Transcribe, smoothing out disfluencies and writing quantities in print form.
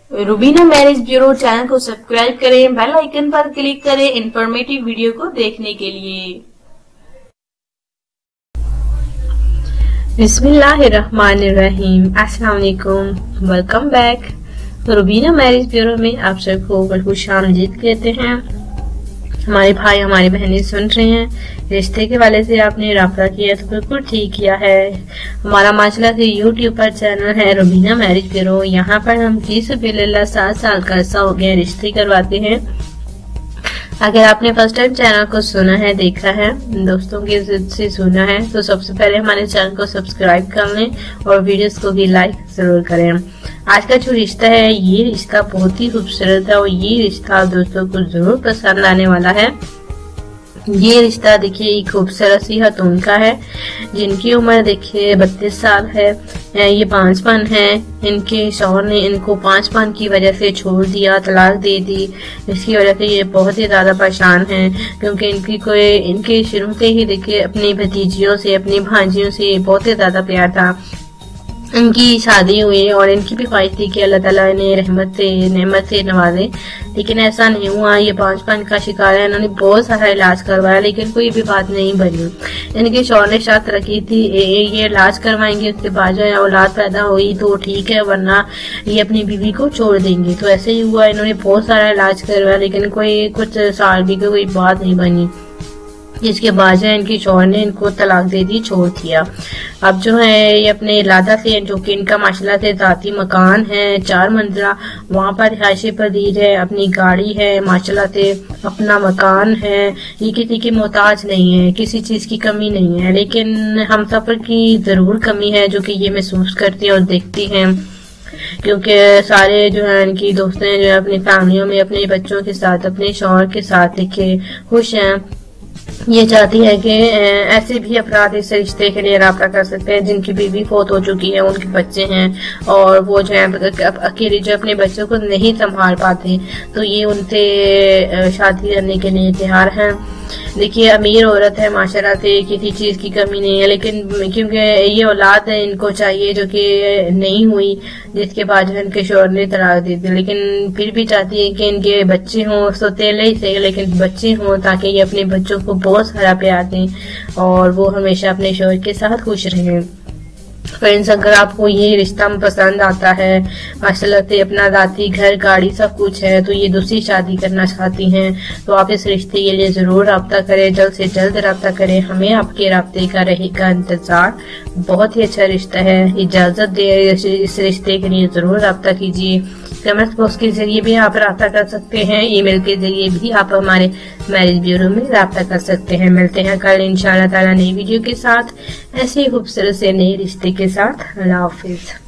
Rubina marriage bureau channel को subscribe करें, bell icon पर क्लिक करें इंफॉर्मेटिव वीडियो को देखने के लिए। बिस्मिल्लाहिर्रहमानिर्रहीम, अस्सलाम वालेकुम, welcome back. Rubina marriage bureau में आप सबको खुशामदीद कहते हैं। हमारे भाई हमारी बहनें सुन रहे हैं, रिश्ते के वाले से आपने राब्ता किया तो बिल्कुल ठीक किया है। हमारा माशाल्लाह से यूट्यूब पर चैनल है रुबीना मैरिज ब्यूरो। यहाँ पर हम 7 साल का अर्सा हो गया रिश्ते करवाते हैं। अगर आपने फर्स्ट टाइम चैनल को सुना है, देखा है, दोस्तों के से सुना है, तो सबसे पहले हमारे चैनल को सब्सक्राइब कर लें और वीडियोस को भी लाइक जरूर करें। आज का जो रिश्ता है, ये रिश्ता बहुत ही खूबसूरत है और ये रिश्ता दोस्तों को जरूर पसंद आने वाला है। ये रिश्ता देखिए खूबसूरत सी खातून का है जिनकी उम्र देखिए 32 साल है। ये 5 पान है। इनके शौहर ने इनको 5 पान की वजह से छोड़ दिया, तलाक दे दी। इसकी वजह से ये बहुत ही ज्यादा परेशान हैं, क्योंकि इनके शुरू से ही देखिए अपनी भतीजियों से, अपनी भांजियों से बहुत ही ज्यादा प्यार था। इनकी शादी हुई और इनकी भी ख्वाहिश थी कि अल्लाह ताला इन्हें रहमत से, नेमत से नवाजे, लेकिन ऐसा नहीं हुआ। ये 5 पान का शिकार है। इन्होंने बहुत सारा इलाज करवाया लेकिन कोई भी बात नहीं बनी। इनके शौहर ने शर्त रखी थी ये इलाज करवाएंगे, उसके बाद जो है औलाद पैदा हुई तो ठीक है, वरना ये अपनी बीवी को छोड़ देंगे। तो ऐसे ही हुआ। इन्होंने बहुत सारा इलाज करवाया लेकिन कुछ साल भी कोई बात नहीं बनी, जिसके बाद जो इनके शौहर ने इनको तलाक दे दी, छोड़ दिया। अब जो है ये अपने इलादा से, जो कि इनका माशाल्लाह से जाती मकान है 4 मंजिला, वहाँ पर रिहायशी पजीर है, अपनी गाड़ी है, माशाल्लाह से अपना मकान है। ये किसी की मोहताज नहीं है, किसी चीज की कमी नहीं है, लेकिन हम सफर की जरूर कमी है जो कि ये महसूस करती है और देखती हैं, क्योंकि सारे जो है इनकी दोस्तें जो है अपनी फैमिलियों में अपने बच्चों के साथ, अपने शौहर के साथ देखिए खुश हैं। ये चाहती है कि ऐसे भी अफराद इस रिश्ते के लिए राब्ता कर सकते हैं जिनकी बीवी फौत हो चुकी है, उनके बच्चे हैं और वो जो है अकेले जो अपने बच्चों को नहीं संभाल पाते, तो ये उनसे शादी करने के लिए तैयार हैं। देखिए अमीर औरत है माशाल्लाह से, किसी चीज की कमी नहीं है, लेकिन क्योंकि ये औलाद इनको चाहिए जो कि नहीं हुई, जिसके बाद जो इनके शौहर ने तलाक दे दी, लेकिन फिर भी चाहती है कि इनके बच्चे हों, सौतेले ही सही लेकिन बच्चे हों, ताकि ये अपने बच्चों को बहुत सारा प्यार दें और वो हमेशा अपने शौहर के साथ खुश रहें। फ्रेंड्स, अगर आपको ये रिश्ता पसंद आता है, माशाल्लाह से अपना जाती घर, गाड़ी सब कुछ है, तो ये दूसरी शादी करना चाहती हैं, तो आप इस रिश्ते के लिए जरूर राब्ता करें, जल्द से जल्द राब्ता करें। हमें आपके राब्ते का रहेगा इंतजार। बहुत ही अच्छा रिश्ता है, इजाजत दे इस रिश्ते के लिए जरूर राब्ता कीजिए। कमेंट बॉक्स के जरिए भी आप राब्ता कर सकते हैं, ईमेल के जरिए भी आप हमारे मैरिज ब्यूरो में राब्ता कर सकते हैं। मिलते हैं कल इंशाल्लाह ताला नई वीडियो के साथ, ऐसे खूबसूरत से नए रिश्ते के साथ। अल्लाह हाफिज।